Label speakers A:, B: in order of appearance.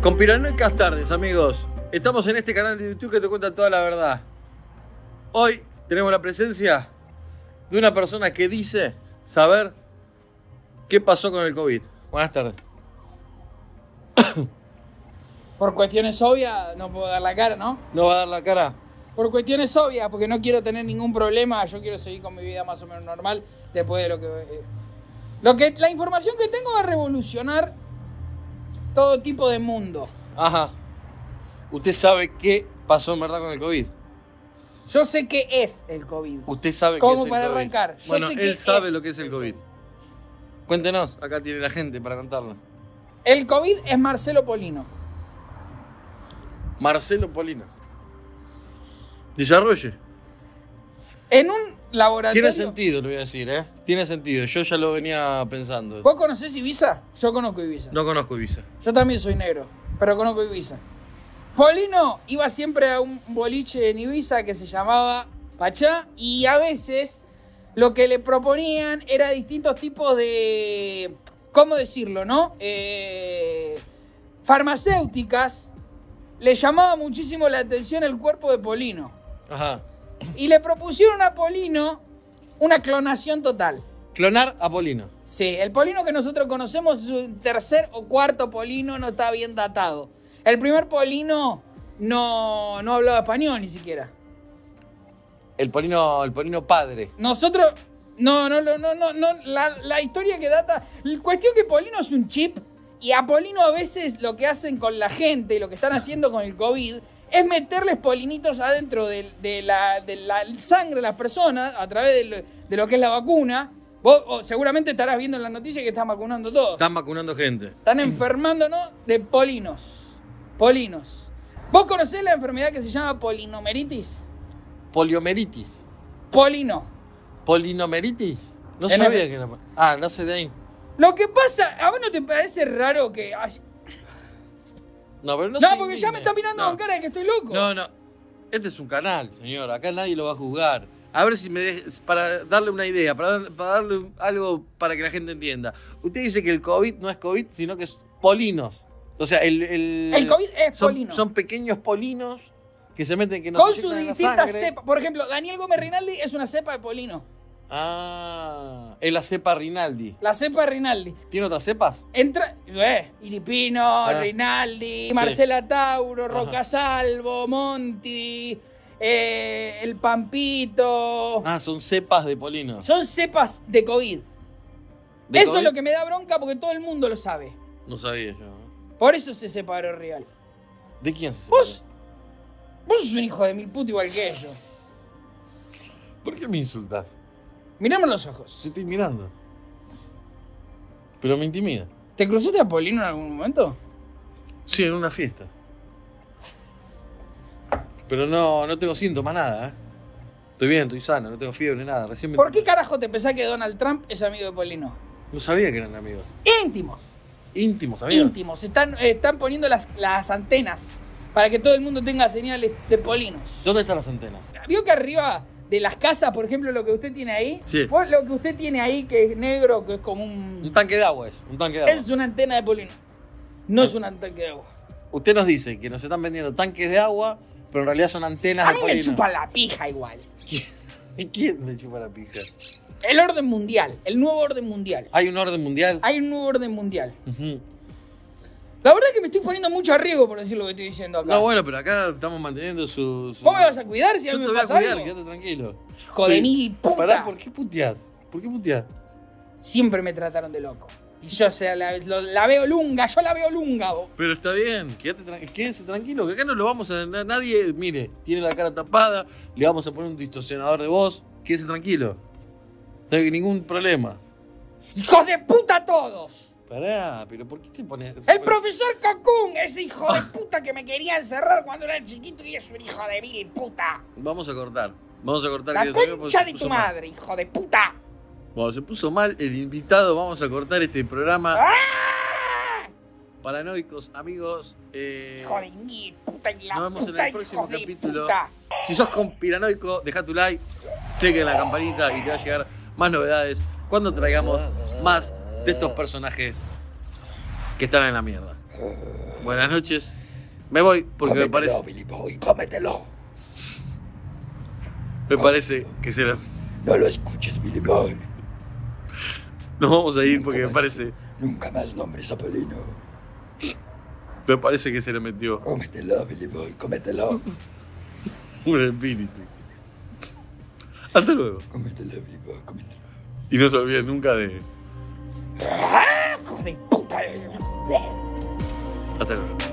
A: Conspiranoicas tardes, amigos. Estamos en este canal de YouTube que te cuenta toda la verdad. Hoy tenemos la presencia de una persona que dice saber qué pasó con el COVID. Buenas tardes.
B: Por cuestiones obvias no puedo dar la cara, ¿no?
A: ¿No va a dar la cara?
B: Por cuestiones obvias, porque no quiero tener ningún problema. Yo quiero seguir con mi vida más o menos normal después de la información que tengo va a revolucionar todo tipo de mundo.
A: Ajá. ¿Usted sabe qué pasó en verdad con el COVID?
B: Yo sé qué es el COVID.
A: ¿Usted sabe qué es
B: ¿Cómo
A: el
B: para
A: COVID?
B: arrancar? Yo
A: Bueno,
B: sé qué
A: él sabe
B: es
A: lo que es el COVID. Cuéntenos, acá tiene la gente para contarlo.
B: El COVID es Marcelo Polino.
A: Marcelo Polino. Desarrolle.
B: En un laboratorio...
A: Tiene sentido, lo voy a decir, ¿eh? Tiene sentido, yo ya lo venía pensando.
B: ¿Vos conocés Ibiza? Yo conozco Ibiza.
A: No conozco Ibiza.
B: Yo también soy negro, pero conozco Ibiza. Polino iba siempre a un boliche en Ibiza que se llamaba Pachá y a veces lo que le proponían era distintos tipos de... ¿Cómo decirlo, no? Farmacéuticas. Le llamaba muchísimo la atención el cuerpo de Polino.
A: Ajá.
B: Y le propusieron a Polino una clonación total.
A: Clonar a Polino.
B: Sí, el Polino que nosotros conocemos es un tercer o cuarto Polino, no está bien datado. El primer Polino no hablaba español ni siquiera.
A: El Polino padre.
B: Nosotros... No, la historia que data... La cuestión que Polino es un chip y a Polino a veces lo que hacen con la gente, lo que están haciendo con el COVID, es meterles polinitos adentro de la sangre de las personas a través de lo que es la vacuna. Vos seguramente estarás viendo en las noticias que están vacunando todos.
A: Están vacunando gente.
B: Están enfermándonos de polinos. Polinos. ¿Vos conocés la enfermedad que se llama polinomeritis?
A: Poliomeritis.
B: Polino.
A: ¿Polinomeritis? No sabía que era... Ah, no sé de ahí.
B: Lo que pasa, ¿a vos no te parece raro que...
A: No, pero no
B: porque ya me están mirando con cara de que estoy loco.
A: No. Este es un canal, señor. Acá nadie lo va a juzgar. A ver si para darle una idea, para darle algo para que la gente entienda. Usted dice que el COVID no es COVID, sino que es polinos. O sea, el
B: COVID es polino.
A: Son pequeños polinos que se meten, que no
B: con
A: se
B: su
A: inyectan en la
B: distinta
A: sangre.
B: cepa. Por ejemplo, Daniel Gómez Rinaldi es una cepa de polino.
A: Ah, es la cepa Rinaldi.
B: La cepa Rinaldi.
A: ¿Tiene otras cepas?
B: Entra... Iripino, Rinaldi, sí. Marcela Tauro, Rocasalvo, Monti... el Pampito.
A: Ah, son cepas de polino.
B: Son cepas de COVID. Eso COVID? Es lo que me da bronca porque todo el mundo lo sabe.
A: No sabía yo.
B: Por eso se separó Real.
A: ¿De quién se separó?
B: Vos sos un hijo de mil puta igual que yo.
A: ¿Por qué me insultás?
B: Mirame los ojos.
A: Te estoy mirando. Pero me intimida.
B: ¿Te cruzaste a Polino en algún momento?
A: Sí, en una fiesta. Pero no tengo síntomas, nada, ¿eh? Estoy bien, estoy sano, no tengo fiebre, nada.
B: ¿Por qué carajo te pensás que Donald Trump es amigo de Polino?
A: No sabía que eran amigos.
B: Íntimos.
A: ¿Íntimos amigos?
B: Íntimos. Están poniendo las antenas para que todo el mundo tenga señales de Polinos.
A: ¿Dónde están las antenas?
B: ¿Vio que arriba de las casas, por ejemplo, lo que usted tiene ahí?
A: Sí.
B: Vos, lo que usted tiene ahí, que es negro, que es como un
A: tanque de agua un tanque de agua.
B: Es una antena de Polino. No es un tanque de agua.
A: Usted nos dice que nos están vendiendo tanques de agua, pero en realidad son antenas de Polino.
B: A mí me chupa la pija igual.
A: ¿Quién le chupa la pija?
B: El orden mundial, el nuevo orden mundial.
A: ¿Hay un orden mundial?
B: Hay un nuevo orden mundial. La verdad es que me estoy poniendo mucho a riesgo por decir lo que estoy diciendo acá.
A: No, bueno, pero acá estamos manteniendo su...
B: ¿Vos me vas a cuidar si a mí me pasa algo?
A: Quédate tranquilo.
B: Hijo de mil puta.
A: Pará, ¿por qué puteás? ¿Por qué puteás?
B: Siempre me trataron de loco. Y yo, o sea, la veo lunga, yo la veo lunga. Vos.
A: Pero está bien, quédese tranquilo, que acá no lo vamos a... Nadie, mire, tiene la cara tapada, le vamos a poner un distorsionador de voz, quédese tranquilo. No hay ningún problema.
B: ¡Hijos de puta todos!
A: Pará, pero ¿por qué te pones...?
B: El profesor Cocún, ese hijo de puta que me quería encerrar cuando era chiquito y es un hijo de mil puta.
A: Vamos a cortar.
B: La concha de tu madre, hijo de puta.
A: Bueno, se puso mal el invitado, vamos a cortar este programa.
B: ¡Ah!
A: Paranoicos, amigos.
B: Hijo de mil puta y la
A: nos vemos
B: puta,
A: en el próximo capítulo.
B: Puta.
A: Si sos conspiranoico, deja tu like, clique en la campanita y te va a llegar más novedades cuando traigamos más de estos personajes que están en la mierda. Buenas noches. Me voy porque me
C: Cómetelo,
A: parece.
C: Billy Boy, cómetelo.
A: Me parece que será.
C: No lo escuches, Billy Boy.
A: Nos vamos a ir
C: Nunca
A: porque me
C: más-
A: parece.
C: Nunca más nombres a Polino.
A: Me parece que se le metió
C: Cómetelo, Billy Boy, cómetelo.
A: un espíritu. Hasta luego.
C: Cómetelo, Billy Boy, cómetelo.
A: Y no se olviden nunca de.
C: ¡Ah, hijo de puta!
A: Hasta luego.